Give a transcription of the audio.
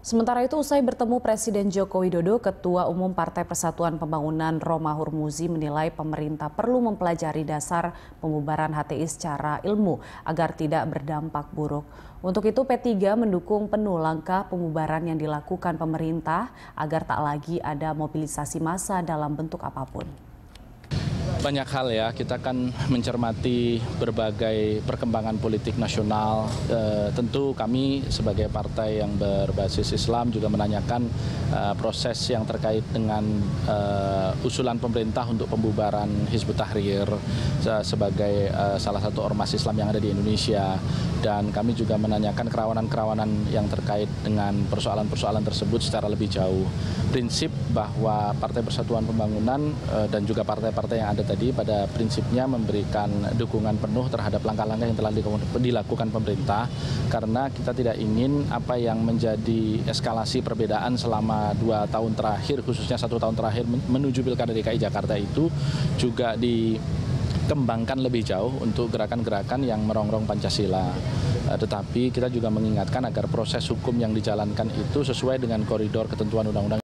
Sementara itu, usai bertemu Presiden Joko Widodo, Ketua Umum Partai Persatuan Pembangunan Romahur Muzi menilai pemerintah perlu mempelajari dasar pembubaran HTI secara ilmu agar tidak berdampak buruk. Untuk itu, P3 mendukung penuh langkah pembubaran yang dilakukan pemerintah agar tak lagi ada mobilisasi massa dalam bentuk apapun. Banyak hal ya, kita kan mencermati berbagai perkembangan politik nasional. Tentu kami sebagai partai yang berbasis Islam juga menanyakan proses yang terkait dengan usulan pemerintah untuk pembubaran Hizbut Tahrir sebagai salah satu ormas Islam yang ada di Indonesia. Dan kami juga menanyakan kerawanan-kerawanan yang terkait dengan persoalan-persoalan tersebut secara lebih jauh. Prinsip bahwa Partai Persatuan Pembangunan dan juga partai-partai yang ada tadi pada prinsipnya memberikan dukungan penuh terhadap langkah-langkah yang telah dilakukan pemerintah, karena kita tidak ingin apa yang menjadi eskalasi perbedaan selama 2 tahun terakhir, khususnya 1 tahun terakhir menuju Pilkada DKI Jakarta itu juga dikembangkan lebih jauh untuk gerakan-gerakan yang merongrong Pancasila. Tetapi kita juga mengingatkan agar proses hukum yang dijalankan itu sesuai dengan koridor ketentuan undang-undang